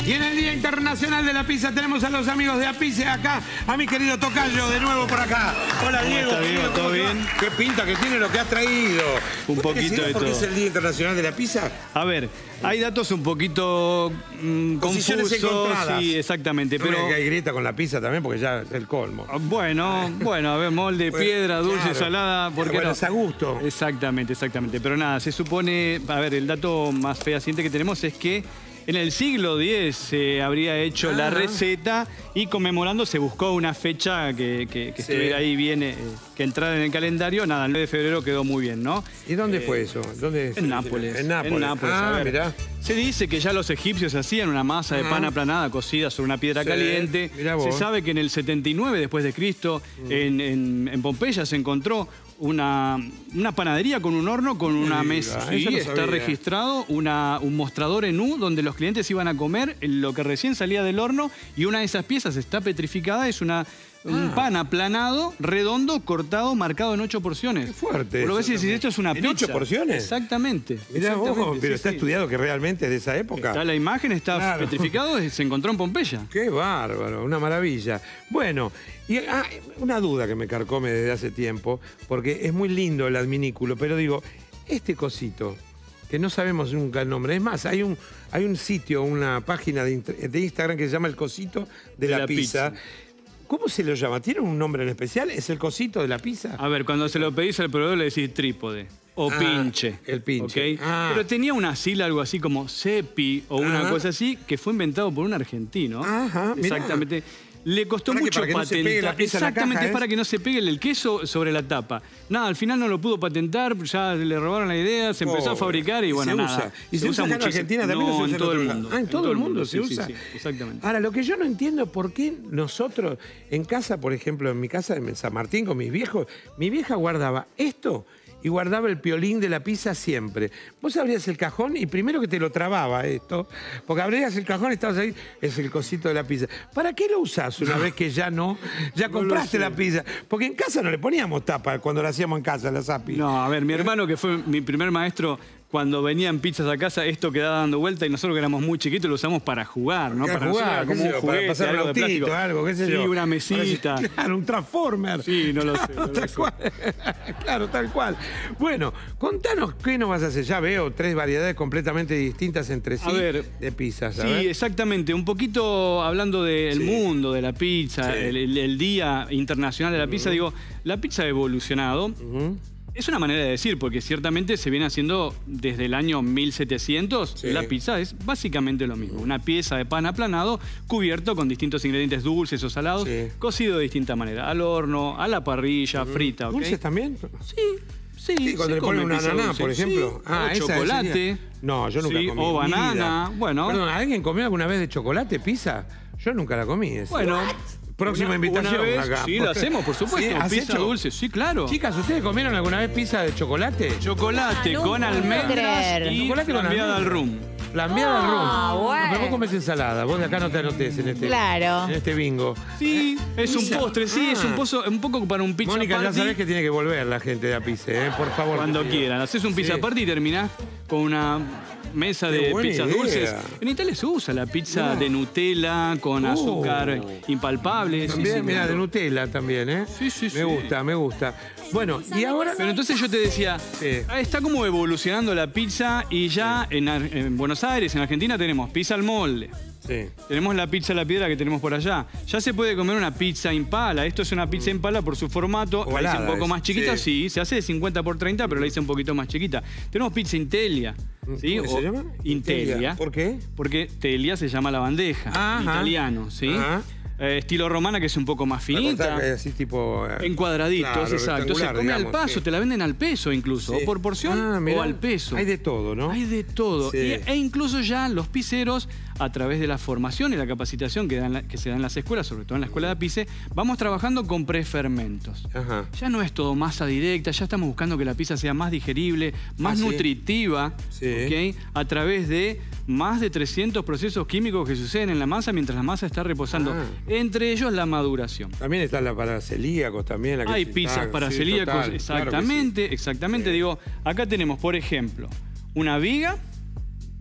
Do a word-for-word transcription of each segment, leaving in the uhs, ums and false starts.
Y en el Día Internacional de la Pizza tenemos a los amigos de Apice acá, a mi querido tocayo de nuevo por acá. Hola Diego. ¿Cómo está, Diego? ¿Todo bien? Qué pinta que tiene lo que has traído. Un poquito de ¿Por qué todo. es el Día Internacional de la Pizza? A ver, hay datos un poquito mmm, Posiciones confusos. encontradas. Sí, exactamente. No Pero me digas que hay grieta con la pizza también porque ya es el colmo. Bueno, bueno, a ver, molde, Bueno, piedra, dulce, claro. salada, ¿por qué Bueno, no? es a gusto. Exactamente, exactamente. Pero nada, se supone, a ver, el dato más fehaciente que tenemos es que en el siglo diez se habría hecho Ah. la receta y conmemorando se buscó una fecha que, que- que Sí. estuviera ahí bien, eh, que entrara en el calendario. Nada, el nueve de febrero quedó muy bien, ¿no? ¿Y dónde fue eso? ¿Dónde En Nápoles. En Nápoles. En Nápoles, ah, a ver. mirá. Se dice que ya los egipcios hacían una masa de pan Ah. aplanada cocida sobre una piedra Sí, caliente. mirá Se vos. sabe que en el setenta y nueve después de Cristo, en, en- en Pompeya se encontró una, una panadería con un horno, con una diga, mesa. eso Sí, no está sabía. registrado una, un mostrador en U donde los clientes iban a comer lo que recién salía del horno y una de esas piezas está petrificada, es una... Un Ah. pan aplanado, redondo, cortado, marcado en ocho porciones. Qué fuerte Vos lo ves eso y decís, también. esto es una ¿En pizza. ocho porciones? Exactamente. Mirá vos, exactamente, pero sí, está sí. estudiado que realmente es de esa época. Está la imagen, está Claro. petrificado, se encontró en Pompeya. Qué bárbaro, una maravilla. Bueno, y ah, una duda que me carcome desde hace tiempo, porque es muy lindo el adminículo, pero digo, este cosito, que no sabemos nunca el nombre, es más, hay un, hay un sitio, una página de, int- de Instagram que se llama El Cosito de, De la, la pizza. pizza. ¿Cómo se lo llama? ¿Tiene un nombre en especial? ¿Es el cosito de la pizza? A ver, cuando se lo pedís al proveedor le decís trípode o Ah, pinche. el pinche. ¿ok? Ah. Pero tenía una sigla, algo así como cepi o una Ajá. cosa así, que fue inventado por un argentino. Ajá, mirá. Exactamente. Le costó ¿Para qué? mucho ¿Para que no se pegue patentar. la pizza en la Exactamente, caja, es para es? que no se pegue el queso sobre la tapa. Nada, al final no lo pudo patentar, ya le robaron la idea, se empezó a Pobre. fabricar y bueno, se nada. usa. ¿Y se, usa acá en muchísimo. Argentina también? No, o se usa en todo otro el lado? mundo. Ah, en todo el mundo se sí, sí, usa. sí, exactamente. Ahora, lo que yo no entiendo es por qué nosotros, en casa, por ejemplo, en mi casa en San Martín con mis viejos, mi vieja guardaba esto y guardaba el piolín de la pizza siempre. Vos abrías el cajón y primero que te lo trababa esto, porque abrías el cajón y estabas ahí, es el cosito de la pizza. ¿Para qué lo usás una vez que ya no, ya No lo compraste sé. la pizza? Porque en casa no le poníamos tapa cuando la hacíamos en casa, la zapi. No, a ver, mi hermano, que fue mi primer maestro, cuando venían pizzas a casa, esto quedaba dando vuelta y nosotros que éramos muy chiquitos lo usamos para jugar, ¿no? Para nosotros jugar, era como qué un sé yo, para juguete, pasar un algo de autito, plástico. algo, qué sé sí, yo. una mesita. Claro, un Transformer. Sí, no lo sé, no lo tal sé. cual. Claro, tal cual. Bueno, contanos qué nos vas a hacer. Ya veo tres variedades completamente distintas entre sí A ver, de pizzas. a Sí, ver. exactamente. Un poquito hablando del Sí. mundo de la pizza, Sí. el, el- el Día Internacional de la Pizza, digo, la pizza ha evolucionado. Ujú. Es una manera de decir, porque ciertamente se viene haciendo desde el año mil setecientos. Sí. La pizza es básicamente lo mismo. Una pieza de pan aplanado cubierto con distintos ingredientes dulces o salados, Sí. cocido de distinta manera. Al horno, a la parrilla, frita, ¿ok? ¿Dulces también? Sí, sí. Sí, cuando se le ponen come una pizza ananá, dulce. por ejemplo. Sí, Ah, o esa chocolate. sería. No, yo nunca Sí, comí. o en mi banana, vida. bueno. Perdón, ¿alguien comió alguna vez de chocolate pizza? Yo nunca la comí. esa. Bueno, Próxima una- invitación una vez, acá. Sí, lo hacemos, por supuesto. Sí, ¿has pizza hecho? dulce, sí, claro. Chicas, ¿ustedes comieron alguna vez pizza de chocolate? Chocolate Ah, con nunca puedo almendras creer. y Chocolate con flambeada al almendras. rum. Flambeada al rum. Ah, bueno. Pero vos comes ensalada, vos de acá no te anotés en este, Claro. en este bingo. Sí, es un pizza. postre, sí, es un, Ah. pozo, un poco para un pizza Mónica, ya party. sabés que tiene que volver la gente de Apice, ¿eh? Por favor. Cuando te pido. quieran. Haces un pizza Sí. party y terminás con una mesa Qué de buena pizzas idea. dulces. En Italia se usa la pizza No. de Nutella con Uh. azúcar impalpable. sí, También, sí, mira, claro. de Nutella también, ¿eh? Sí, sí, Me sí. gusta, me gusta. Bueno, y ahora... Pero entonces yo te decía, Sí. está como evolucionando la pizza y ya en, Ar- en Buenos Aires, en Argentina, tenemos pizza al molde. Sí. Tenemos la pizza a la piedra que tenemos por allá. Ya se puede comer una pizza impala. Esto es una pizza impala por su formato. La hice Ovalada un poco es, más chiquita, sí. sí. Se hace de cincuenta por treinta, pero la hice un poquito más chiquita. Tenemos pizza intelia. ¿sí? ¿Cómo O- se llama? Intelia. ¿Por qué? Porque telia se llama la bandeja. Ajá. En italiano, ¿sí? Ajá. Eh, estilo romana, que es un poco más Para finita. cortar, eh, así tipo... eh, En cuadraditos, claro, exacto. Se rectangular, come al digamos, paso, sí. te la venden al peso incluso. Sí. O por porción Ah, mirá. o al peso. Hay de todo, ¿no? Hay de todo. Sí. Y- e incluso ya los pizzeros, a través de la formación y la capacitación que, dan la- que se da en las escuelas, sobre todo en la escuela de Apice, vamos trabajando con prefermentos. Ajá. Ya no es todo masa directa, ya estamos buscando que la pizza sea más digerible, más Ah, sí. nutritiva, Sí. ¿ok? A través de más de trescientos procesos químicos que suceden en la masa mientras la masa está reposando. Ah. Entre ellos la maduración. También está la para celíacos también. La que Hay se- pizzas ah, para sí, celíacos, total, claro que sí. exactamente, exactamente. Sí. Digo, acá tenemos, por ejemplo, una viga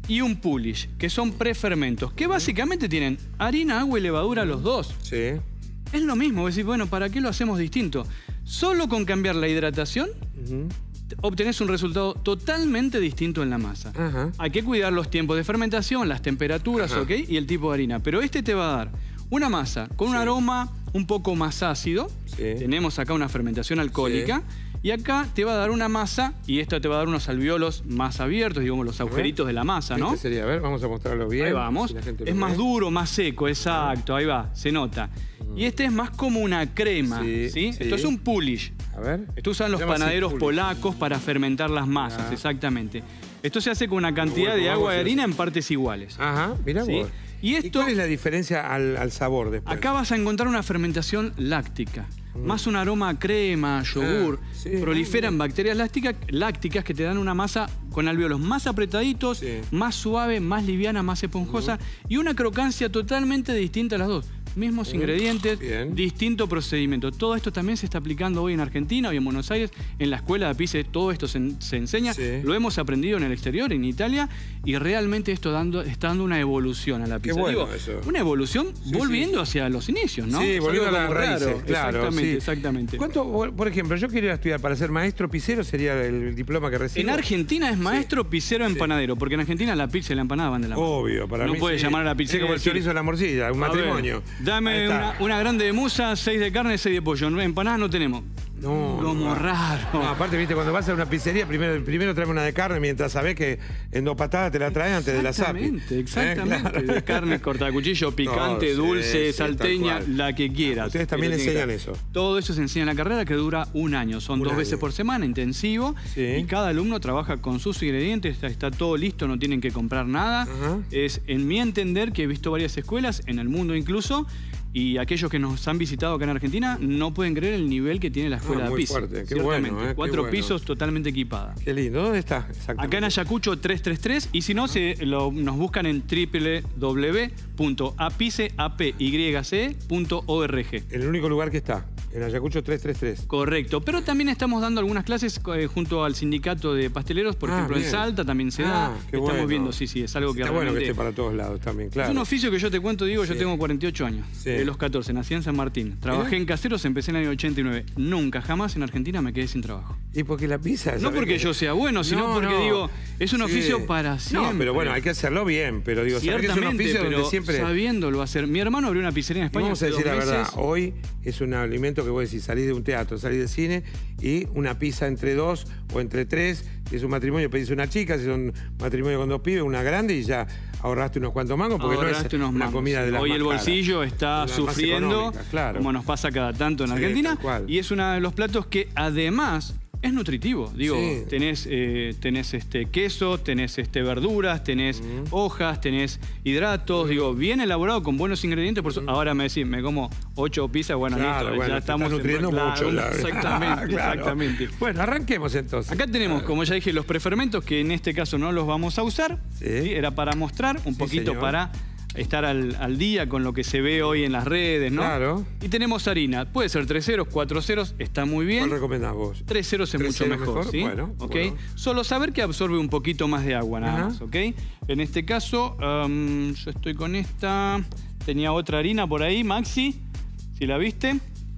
y un Pulish, que son prefermentos, que básicamente tienen harina, agua y levadura los dos. Sí. Es lo mismo, decir, bueno, ¿para qué lo hacemos distinto? Solo con cambiar la hidratación, uh-huh. obtenés un resultado totalmente distinto en la masa. Uh-huh. Hay que cuidar los tiempos de fermentación, las temperaturas, uh-huh. ¿ok? Y el tipo de harina. Pero este te va a dar una masa con sí. un aroma un poco más ácido. Sí. Tenemos acá una fermentación alcohólica. Sí. Y acá te va a dar una masa, y esta te va a dar unos alvéolos más abiertos, digamos, los agujeritos de la masa, ¿no? Este sería, a ver, vamos a mostrarlo bien. Ahí vamos. Si es más duro, más seco, exacto, ahí va, se nota. Mm. Y este es más como una crema, ¿sí? ¿sí? sí. Esto es un Pulish. A ver. Esto usan los panaderos polacos para fermentar las masas, ah. exactamente. Esto se hace con una cantidad bueno, de agua y harina en partes iguales. Ajá, mirá ¿sí? vos. ¿Y, esto, ¿Y cuál es la diferencia al, al sabor después? Acá vas a encontrar una fermentación láctica. Mm. Más un aroma a crema, yogur. Ah, sí, proliferan bacterias lácticas, lácticas que te dan una masa con alvéolos más apretaditos, sí. más suave, más liviana, más esponjosa mm. y una crocancia totalmente distinta a las dos. Mismos mm. ingredientes, bien. distinto procedimiento. Todo esto también se está aplicando hoy en Argentina, hoy en Buenos Aires, en la escuela de Appice, todo esto se, se enseña. Sí. Lo hemos aprendido en el exterior, en Italia, y realmente esto dando, está dando una evolución a la pizza. Qué bueno Digo, eso. Una evolución sí, volviendo sí. hacia los inicios, ¿no? Sí, volviendo a las raíces, claro. Exactamente, sí. exactamente. ¿Cuánto, por ejemplo, yo quería estudiar para ser maestro pizzero, sería el diploma que recibo? En Argentina es maestro sí. pizzero empanadero, porque en Argentina la pizza y la empanada van de la mano. Obvio, para no mí. No puede sí. llamar a la pizzería. Es como el chorizo de la morcilla, un a matrimonio. Ver, dame una, una grande de musa, seis de carne, seis de pollo. Empanadas no tenemos. No, como no. raro. No, aparte, viste, cuando vas a una pizzería, primero, primero traeme una de carne, mientras sabés que en dos patadas te la traen antes de la zapi. Exactamente, exactamente. ¿Eh? Claro. De carne, corta a cuchillo, picante, no, dulce, sí, salteña, sí, la que quieras. Ustedes también enseñan eso. Todo eso se enseña en la carrera, que dura un año. Son un dos año. veces por semana, intensivo. Sí. Y cada alumno trabaja con sus ingredientes, está, está todo listo, no tienen que comprar nada. Uh-huh. Es, en mi entender, que he visto varias escuelas, en el mundo incluso, y aquellos que nos han visitado acá en Argentina no pueden creer el nivel que tiene la escuela ah, de Appice. Fuerte. Qué bueno, eh, Cuatro qué pisos bueno. totalmente equipada. Qué lindo. ¿Dónde está? Acá en Ayacucho trescientos treinta y tres, y si no, se, lo, nos buscan en doble u doble u doble u punto appice punto org. El único lugar que está, en Ayacucho trescientos treinta y tres. Correcto, pero también estamos dando algunas clases eh, junto al sindicato de pasteleros, por ah, ejemplo bien. en Salta también se ah, da. Estamos bueno. viendo, sí, sí, es algo que está realmente... bueno que esté para todos lados también, claro. Es un oficio que yo te cuento, digo, sí. yo tengo cuarenta y ocho años, sí. de los catorce, nací en San Martín. Trabajé ¿Eh? en Caseros, empecé en el año ochenta y nueve. Nunca, jamás en Argentina me quedé sin trabajo. ¿Y porque la pizza? No porque que... yo sea bueno, sino no, porque no. digo, es un oficio sí. para siempre. No, pero bueno, hay que hacerlo bien, pero digo, saber que es un oficio pero donde siempre... sabiéndolo hacer. Mi hermano abrió una pizzería en España. Y vamos a decir la meses. verdad, hoy es un alimento que vos decís, salís de un teatro, salís del cine y una pizza entre dos o entre tres, si es un matrimonio pedís una chica, si es un matrimonio con dos pibes, una grande y ya ahorraste unos cuantos mangos porque ahorraste no es una comida de la Hoy el bolsillo cara, está sufriendo, claro. como nos pasa cada tanto en sí, Argentina, y es uno de los platos que además es nutritivo. Digo, sí. tenés, eh, tenés este queso, tenés este verduras, tenés mm. hojas, tenés hidratos, mm. digo, bien elaborado con buenos ingredientes. Por eso, mm. ahora me decís, me como ocho pizzas, bueno, claro, listo, bueno, ya estamos nutriendo en, mucho. Claro, exactamente, claro. exactamente. Bueno, arranquemos entonces. Acá tenemos, como ya dije, los prefermentos, que en este caso no los vamos a usar. Sí. ¿sí? Era para mostrar, un sí, poquito señor. para estar al, al día con lo que se ve hoy en las redes, ¿no? Claro. Y tenemos harina. Puede ser tres ceros, cuatro ceros, está muy bien. ¿Cuál recomendás vos? Tres ceros es mucho mejor, mejor, ¿sí? Bueno, ¿okay? bueno. Solo saber que absorbe un poquito más de agua, nada Ajá. más, ¿ok? En este caso, um, yo estoy con esta. Tenía otra harina por ahí, Maxi, si la viste.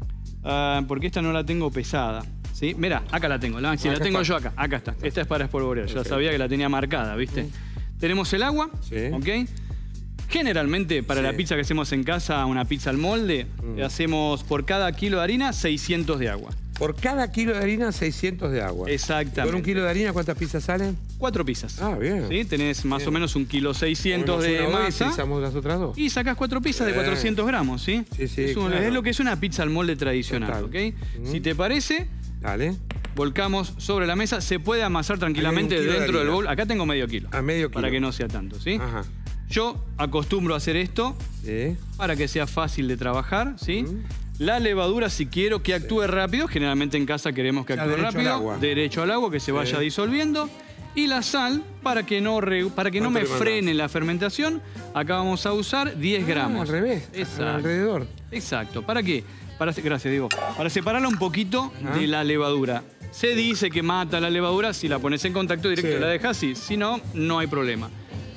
Uh, porque esta no la tengo pesada. ¿Sí? Mira, acá la tengo, la Maxi, acá la tengo está. yo acá. Acá está. Esta es para espolvorear. Ya sabía que la tenía marcada, ¿viste? Sí. Tenemos el agua, sí. ¿ok? Generalmente, para sí. la pizza que hacemos en casa, una pizza al molde, mm. hacemos por cada kilo de harina seiscientos de agua. Por cada kilo de harina, seiscientos de agua. Exactamente. ¿Con un kilo de harina cuántas pizzas salen? Cuatro pizzas. Ah, bien. ¿Sí? Tenés más bien. o menos un kilo seiscientos de masa. Y las otras dos. Y sacás cuatro pizzas bien. de cuatrocientos gramos, ¿sí? Sí, sí, es, un, claro. es lo que es una pizza al molde tradicional, Total. ¿ok? Mm. Si te parece... Dale. Volcamos sobre la mesa. Se puede amasar tranquilamente dentro del bowl. Acá tengo medio kilo. A medio kilo. Para que no sea tanto, ¿sí? Ajá. Yo acostumbro a hacer esto sí. para que sea fácil de trabajar, ¿sí? Mm. La levadura, si quiero que actúe sí. rápido, generalmente en casa queremos que actúe derecho rápido. Al agua. Derecho al agua, que se sí. vaya disolviendo. Y la sal, para que no, re, para que no me frene la fermentación, acá vamos a usar diez gramos. Ah, al revés, Exacto. alrededor. Exacto. ¿Para qué? Para, gracias, Diego. Para separarla un poquito ¿Ah? de la levadura. Se dice que mata la levadura si la pones en contacto directo y sí. la dejas así. Si no, no hay problema.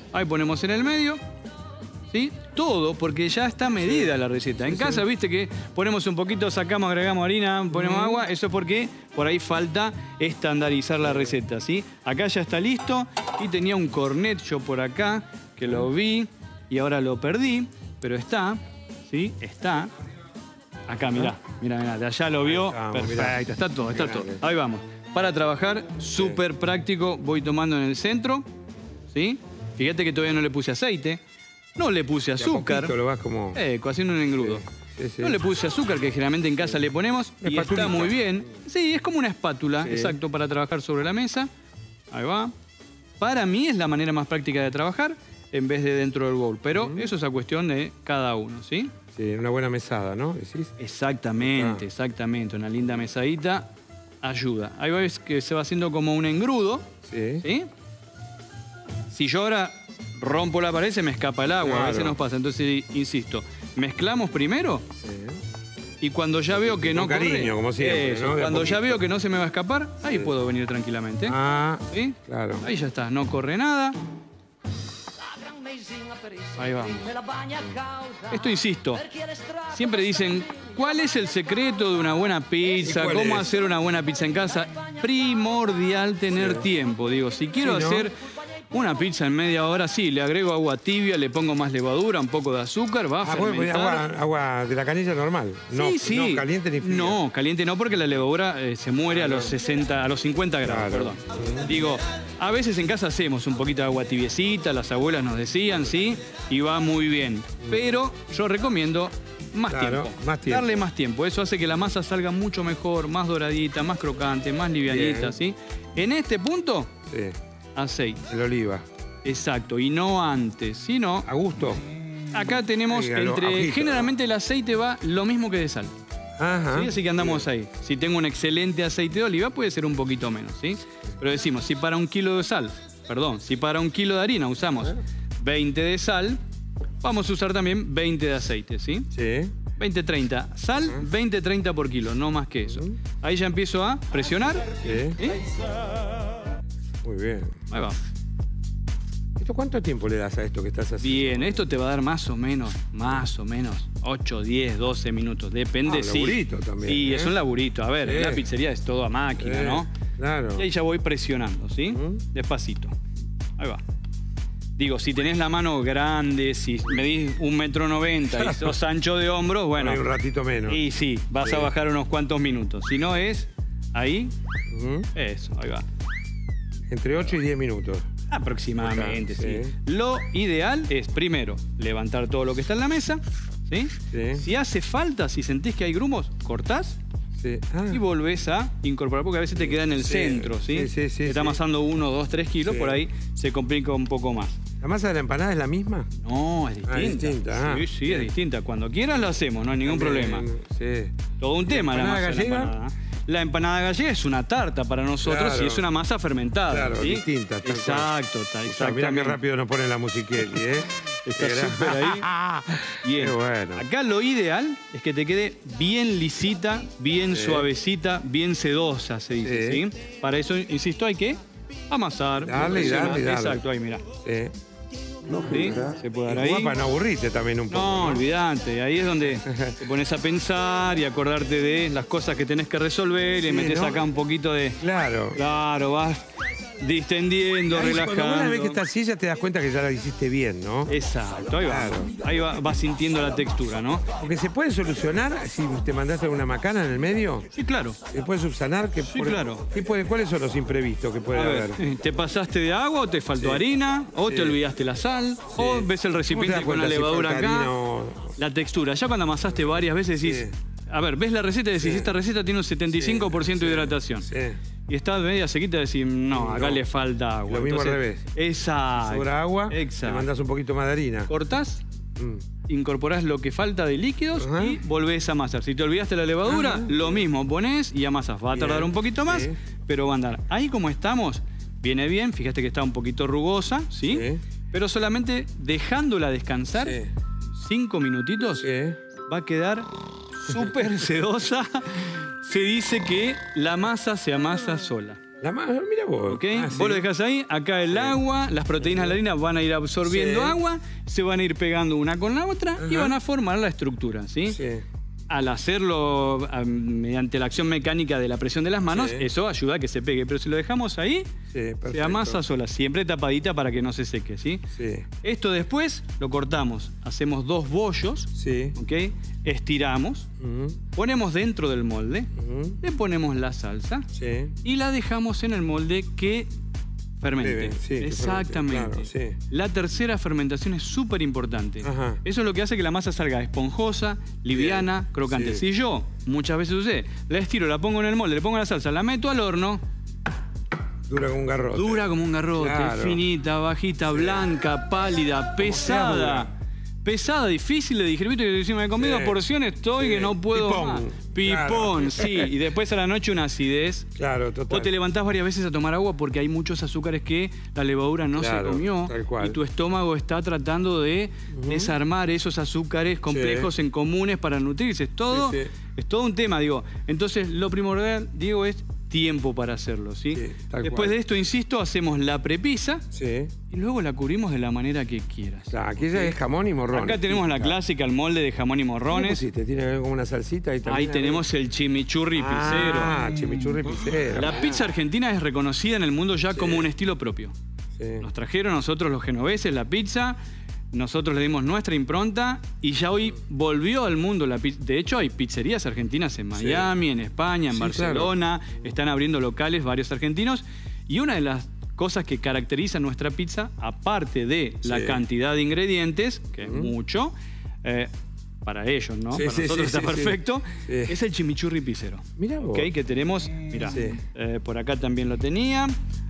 Ahí ponemos en el medio. ¿Sí? Todo, porque ya está medida la receta. En sí, casa, sí. viste que ponemos un poquito, sacamos, agregamos harina, ponemos mm. agua. Eso es porque por ahí falta estandarizar la receta, ¿sí? Acá ya está listo y tenía un cornet yo por acá, que lo vi y ahora lo perdí, pero está, ¿sí? Está. Acá, mirá, mirá, mirá, de allá lo vio. Estamos, perfecto, mirá. Está todo, está mirá, todo. Ahí vamos. Para trabajar, súper sí. práctico, voy tomando en el centro, ¿sí? Fíjate que todavía no le puse aceite. No le puse azúcar. Lo vas como... Eh, haciendo un engrudo. Sí, sí, sí. No le puse azúcar, que generalmente en casa le ponemos. Una y espatulita. Está muy bien. Sí, es como una espátula, sí. exacto, para trabajar sobre la mesa. Ahí va. Para mí es la manera más práctica de trabajar en vez de dentro del bowl. Pero mm. eso es a cuestión de cada uno, ¿sí? Sí, una buena mesada, ¿no? ¿Decís? Exactamente, ah. exactamente. Una linda mesadita ayuda. Ahí ves que se va haciendo como un engrudo. Sí. ¿Sí? Si yo ahora... rompo la pared, se me escapa el agua, claro. a veces nos pasa. Entonces, insisto, mezclamos primero sí. y cuando ya veo que Con no cariño, corre, como siempre, eso, ¿no? cuando ya veo que no se me va a escapar, ahí sí. puedo venir tranquilamente. Ah, ¿sí? claro. Ahí ya está, no corre nada. Ahí vamos. Esto, insisto, siempre dicen, ¿cuál es el secreto de una buena pizza? ¿Cómo es? hacer una buena pizza en casa? Primordial tener sí. tiempo. Digo, si quiero sí, ¿no? hacer... una pizza en media hora, sí, le agrego agua tibia, le pongo más levadura, un poco de azúcar, va a ah, fermentar. Agua, agua de la canilla normal, no, sí, sí. no caliente ni fría. No, caliente no, porque la levadura eh, se muere claro. a los sesenta, a los cincuenta grados, claro. perdón. Digo, a veces en casa hacemos un poquito de agua tibiecita, las abuelas nos decían, sí, y va muy bien. Pero yo recomiendo más, claro, tiempo. más tiempo, darle más tiempo. Eso hace que la masa salga mucho mejor, más doradita, más crocante, más livianita, bien. ¿sí? En este punto... sí. aceite. El oliva. Exacto, y no antes, sino... ¿A gusto? Acá tenemos Dígalo, entre... Ojito, generalmente ¿no? el aceite va lo mismo que de sal. Ajá. ¿Sí? Así que andamos bien. ahí. Si tengo un excelente aceite de oliva, puede ser un poquito menos, ¿sí? Pero decimos, si para un kilo de sal, perdón, si para un kilo de harina usamos veinte de sal, vamos a usar también veinte de aceite, ¿sí? Sí. veinte treinta. Sal, veinte treinta por kilo, no más que eso. Ahí ya empiezo a presionar. Sí. ¿sí? Muy bien. Ahí va. ¿Esto cuánto tiempo le das a esto que estás haciendo? Bien, esto te va a dar más o menos, más o menos, ocho, diez, doce minutos. Depende, ah, sí. laburito también. Sí, ¿eh? es un laburito. A ver, sí. en la pizzería es todo a máquina, sí. ¿no? Claro. Y ahí ya voy presionando, ¿sí? ¿Mm? Despacito. Ahí va. Digo, si tenés la mano grande, si medís un metro noventa y sos ancho de hombros, bueno. Hay un ratito menos. Y sí, vas sí. a bajar unos cuantos minutos. Si no es, ahí, ¿Mm? eso, ahí va. Entre ocho y diez minutos. Aproximadamente, sí. sí. Lo ideal es, primero, levantar todo lo que está en la mesa, ¿sí? Sí. Si hace falta, si sentís que hay grumos, cortás sí. ah. y volvés a incorporar, porque a veces te queda en el sí. centro, ¿sí? Sí, sí, sí. Te está amasando uno, dos, tres kilos, sí. por ahí se complica un poco más. ¿La masa de la empanada es la misma? No, es distinta. Ah, es distinta. Ah, sí, sí, es distinta. Cuando quieras lo hacemos, no hay ningún También, problema. Sí. Todo un tema la, la masa gallega? de la empanada. La empanada gallega es una tarta para nosotros claro. y es una masa fermentada. Claro, ¿sí? distinta. Exacto, está, exactamente. Mira qué rápido nos ponen la musiquetti, ¿eh? Está súper ahí. Bien. Qué bueno. Acá lo ideal es que te quede bien lisita, bien sí. suavecita, bien sedosa, se dice, ¿sí? ¿sí? Para eso, insisto, hay que amasar. Dale, dale, dale. Exacto, ahí, mira. Sí. ¿Sí? Se puede dar ahí. Para no aburrirte también un poco. No, ¿no? olvidate. Ahí es donde te pones a pensar y acordarte de las cosas que tenés que resolver sí, y metés ¿no? acá un poquito de... Claro. Claro, vas distendiendo, ahí, relajando. Cuando una vez que estás así ya te das cuenta que ya la hiciste bien, ¿no? Exacto, ahí va. Claro. Ahí va, vas sintiendo la textura, ¿no? Porque se puede solucionar si te mandaste alguna macana en el medio. Sí, claro. ¿Se puede subsanar? Que sí, por, claro. ¿qué puede, ¿Cuáles son los imprevistos que puede a haber? Ver, ¿te pasaste de agua o te faltó sí. harina? ¿O sí. te olvidaste la sal? Sí. ¿O ves el recipiente con la levadura si acá? O... La textura. Ya cuando amasaste varias veces decís... Sí. A ver, ves la receta y decís, sí. esta receta tiene un setenta y cinco por ciento sí. de hidratación. Sí. Y está media sequita y decís, no, acá no. le falta agua. Lo mismo Entonces, al revés. Exacto. Si sobra agua, exacto. le mandás un poquito más de harina. Cortás, mm. incorporás lo que falta de líquidos uh-huh. y volvés a amasar. Si te olvidaste la levadura, uh-huh. lo mismo, ponés y amasás. Va a tardar bien. un poquito más, sí. pero va a andar. Ahí como estamos, viene bien. Fíjate que está un poquito rugosa, ¿sí? sí. Pero solamente dejándola descansar, sí. cinco minutitos, sí. va a quedar... súper sedosa. Se dice que la masa se amasa sola. La masa, mira vos. ¿Okay? Ah, ¿sí? Vos lo dejás ahí, acá el sí. agua, las proteínas de la harina van a ir absorbiendo sí. agua, se van a ir pegando una con la otra Ajá. y van a formar la estructura, ¿sí? Sí. Al hacerlo a, mediante la acción mecánica de la presión de las manos, sí. eso ayuda a que se pegue. Pero si lo dejamos ahí, sí, se amasa sola, siempre tapadita para que no se seque, ¿sí? Sí. Esto después lo cortamos, hacemos dos bollos, sí. ¿ok? Estiramos, uh-huh. ponemos dentro del molde, uh-huh. le ponemos la salsa sí. y la dejamos en el molde que fermente. Sí, Exactamente. Que fermente, claro, sí. La tercera fermentación es súper importante. Ajá. Eso es lo que hace que la masa salga esponjosa, liviana, Bien. crocante. Sí. Si yo, muchas veces usé, la estiro, la pongo en el molde, le pongo la salsa, la meto al horno. Dura como un garrote. Dura como un garrote. Claro. Finita, bajita, sí. blanca, pálida, pesada. Pesada, difícil de digerir. Viste que decimos, he comido sí, porciones, estoy sí. que no puedo Pipón. más. Pipón, claro. sí. Y después a la noche una acidez. Claro, total. Vos te levantás varias veces a tomar agua porque hay muchos azúcares que la levadura no claro, se comió. Tal cual. Y tu estómago está tratando de uh-huh. desarmar esos azúcares complejos sí. en comunes para nutrirse. Es todo, sí, sí. es todo un tema, digo. Entonces, lo primordial, digo, es tiempo para hacerlo, ¿sí? sí Después cual. de esto, insisto, hacemos la prepisa sí. y luego la cubrimos de la manera que quieras. Claro, aquí ya es jamón y morrones. Acá tenemos sí, la claro. clásica, el molde de jamón y morrones. Sí, te tiene como una salsita ahí también. Ahí tenemos el chimichurri ah, pisero. Ah, chimichurri pisero. La pizza argentina es reconocida en el mundo ya sí. como un estilo propio. Sí. Nos trajeron a nosotros los genoveses la pizza. Nosotros le dimos nuestra impronta y ya hoy volvió al mundo la pizza. De hecho, hay pizzerías argentinas en Miami, sí. en España, en sí, Barcelona. Claro. Están abriendo locales varios argentinos. Y una de las cosas que caracteriza nuestra pizza, aparte de sí. la cantidad de ingredientes, que es mm. mucho, eh, para ellos, ¿no? Sí, para sí, nosotros sí, está sí, perfecto, sí. es el chimichurri pisero. Mirá vos. ¿Okay? Que tenemos, mirá, sí. eh, por acá también lo tenía.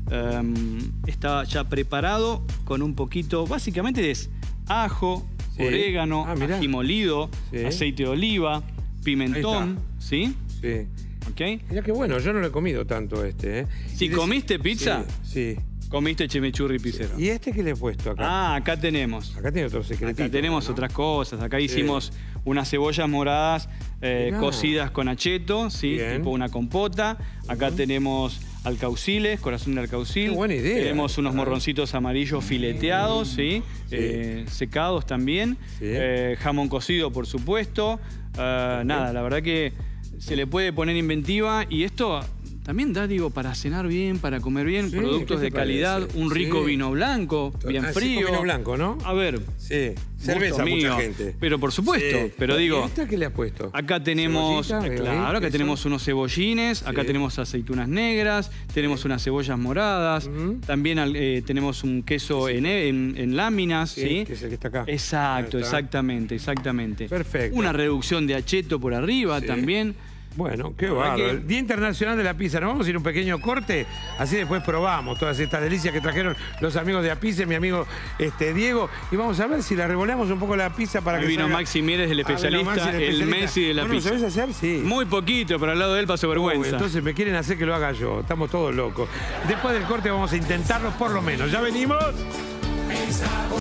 Um, está ya preparado con un poquito, básicamente es ajo, sí. orégano, ah, ají molido, sí. aceite de oliva, pimentón, ¿sí? Sí. ¿Ok? Mirá qué bueno, yo no lo he comido tanto este, ¿eh? Si comiste pizza, sí. sí. comiste chimichurri pisero. ¿Y este qué le he puesto acá? Ah, acá tenemos. Acá tiene otro secretito. Acá tenemos ¿no? otras cosas. Acá sí. hicimos unas cebollas moradas eh, cocidas con acheto, ¿sí? tipo una compota. Acá uh-huh. tenemos alcauciles, corazón de alcaucil. Qué buena idea. Tenemos unos morroncitos amarillos fileteados, ¿sí? Sí. Eh, secados también. Sí. Eh, jamón cocido, por supuesto. Uh, nada, la verdad que se le puede poner inventiva y esto también da, digo, para cenar bien, para comer bien, sí, productos de calidad, parece? un rico sí. vino blanco, bien ah, frío. Sí, vino blanco, ¿no? A ver. Sí, cerveza mío, mucha gente. Pero por supuesto, sí. pero digo... ¿Y esta qué le has puesto? Acá tenemos, eh, claro, acá eso. tenemos unos cebollines, acá sí. tenemos aceitunas negras, tenemos sí. unas cebollas moradas, uh-huh. también eh, tenemos un queso sí. en, en, en láminas, ¿sí? ¿sí? Que es el que está acá. Exacto, está. exactamente, exactamente. Perfecto. Una reducción de acheto por arriba sí. también. Bueno, qué bárbaro. El Día Internacional de la Pizza. Nos vamos a ir un pequeño corte, así después probamos todas estas delicias que trajeron los amigos de Apice, mi amigo este, Diego, y vamos a ver si la revolemos un poco la pizza para Ahí que vino salga... Maxi Mieres, el especialista, ah, el, el Messi de la bueno, pizza. ¿Lo sabés hacer? Sí. Muy poquito, pero al lado de él pasó vergüenza. Oh, entonces me quieren hacer que lo haga yo. Estamos todos locos. Después del corte vamos a intentarlo por lo menos. ¿Ya venimos?